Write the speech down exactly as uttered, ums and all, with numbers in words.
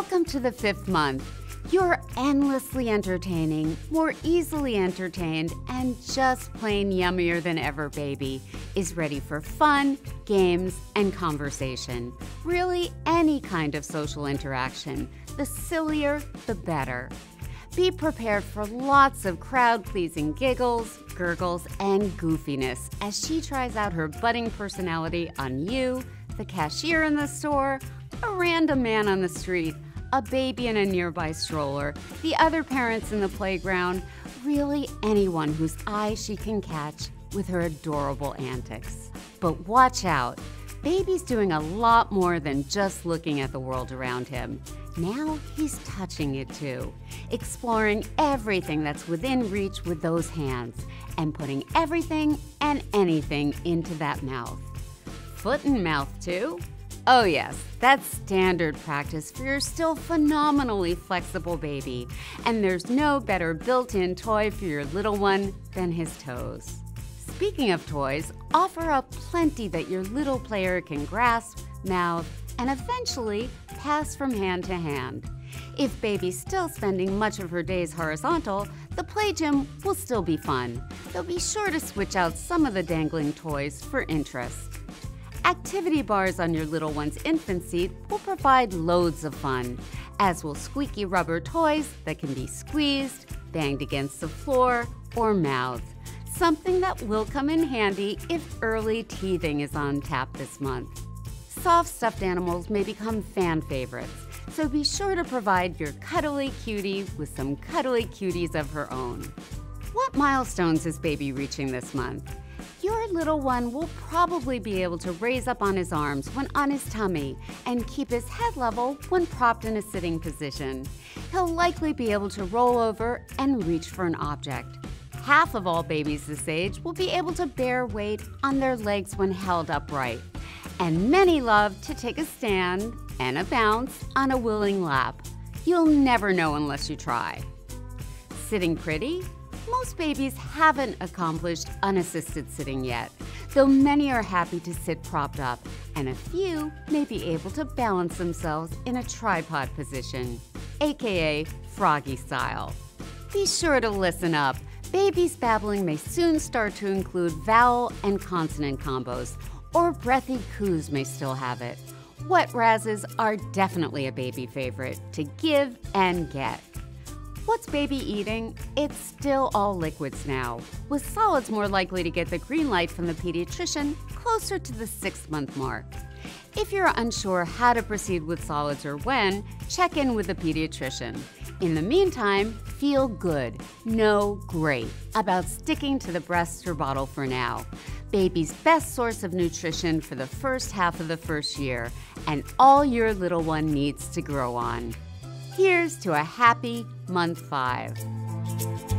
Welcome to the fifth month. You're endlessly entertaining, more easily entertained, and just plain yummier than ever, baby is ready for fun, games, and conversation. Really, any kind of social interaction. The sillier, the better. Be prepared for lots of crowd-pleasing giggles, gurgles, and goofiness as she tries out her budding personality on you, the cashier in the store, a random man on the street, a baby in a nearby stroller, the other parents in the playground, really anyone whose eye she can catch with her adorable antics. But watch out, baby's doing a lot more than just looking at the world around him. Now he's touching it too, exploring everything that's within reach with those hands, and putting everything and anything into that mouth. Foot and mouth too? Oh yes, that's standard practice for your still phenomenally flexible baby, and there's no better built-in toy for your little one than his toes. Speaking of toys, offer up plenty that your little player can grasp, mouth, and eventually pass from hand to hand. If baby's still spending much of her days horizontal, the play gym will still be fun, though be sure to switch out some of the dangling toys for interest. Activity bars on your little one's infant seat will provide loads of fun, as will squeaky rubber toys that can be squeezed, banged against the floor, or mouthed. Something that will come in handy if early teething is on tap this month. Soft stuffed animals may become fan favorites, so be sure to provide your cuddly cutie with some cuddly cuties of her own. What milestones is baby reaching this month? Your little one will probably be able to raise up on his arms when on his tummy and keep his head level when propped in a sitting position. He'll likely be able to roll over and reach for an object. Half of all babies this age will be able to bear weight on their legs when held upright. And many love to take a stand and a bounce on a willing lap. You'll never know unless you try. Sitting pretty? Most babies haven't accomplished unassisted sitting yet, though many are happy to sit propped up, and a few may be able to balance themselves in a tripod position, aka froggy style. Be sure to listen up. Baby's babbling may soon start to include vowel and consonant combos, or breathy coos may still have it. Wet razzes are definitely a baby favorite to give and get. What's baby eating? It's still all liquids now, with solids more likely to get the green light from the pediatrician closer to the six-month mark. If you're unsure how to proceed with solids or when, check in with the pediatrician. In the meantime, feel good, no great, about sticking to the breast or bottle for now. Baby's best source of nutrition for the first half of the first year, and all your little one needs to grow on. Here's to a happy month five.